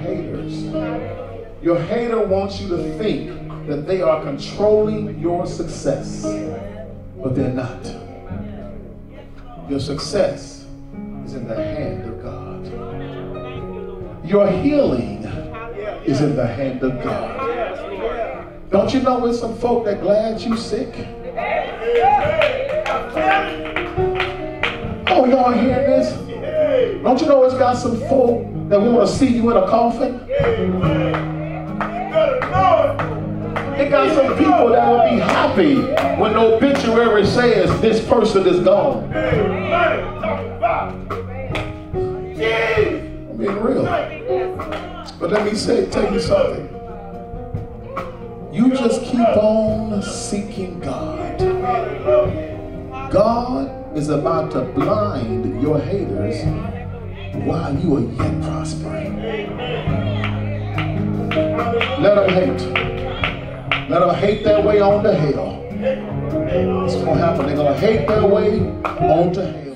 haters. Your hater wants you to think that they are controlling your success, but they're not. Your success is in the hand of God. Your healing is in the hand of God. Don't you know there's some folk that glad you sick? Oh, y'all hear this? Don't you know it's got some folk that want to see you in a coffin? It got some people that will be happy when the obituary says this person is gone. I'm being real. But let me tell you something. You just keep on seeking God. God is about to blind your haters while you are yet prospering. Let them hate. Let them hate their way on to hell. It's going to happen. They're going to hate their way on to hell.